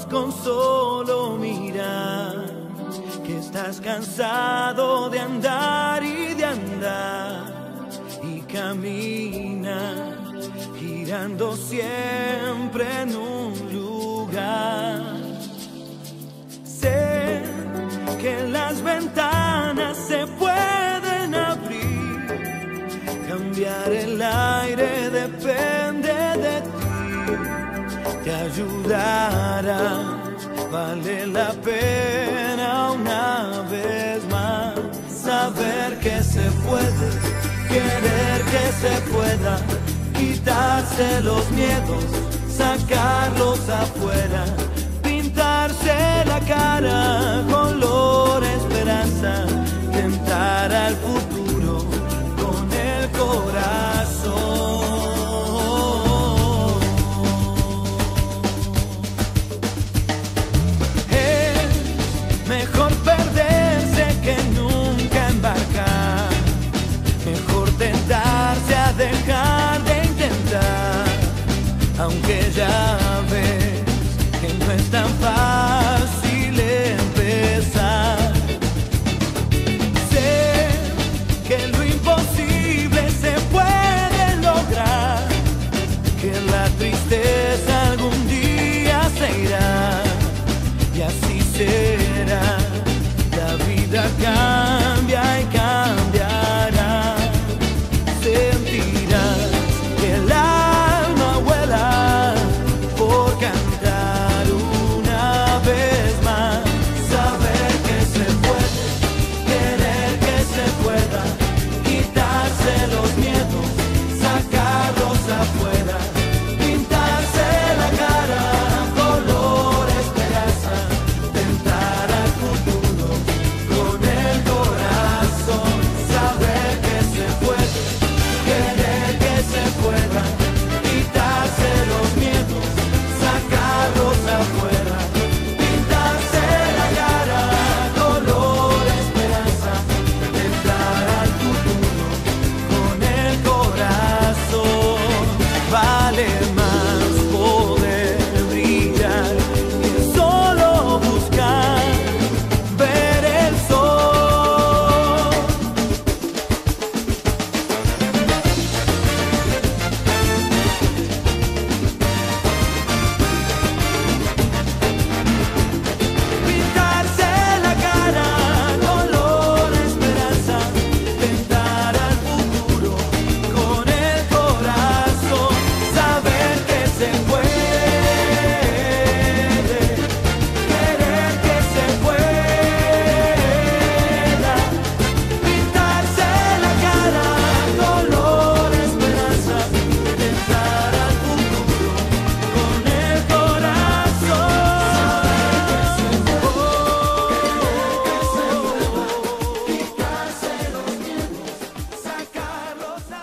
con solo mirar que estás cansado de andar y de andar y camina girando siempre en un lugar. Sé que las ventanas se pueden abrir, cambiar el aire depende de ti. Te ayudará, vale la pena una vez más saber que se puede, querer que se pueda, quitarse los miedos, sacarlos afuera, pintarse la cara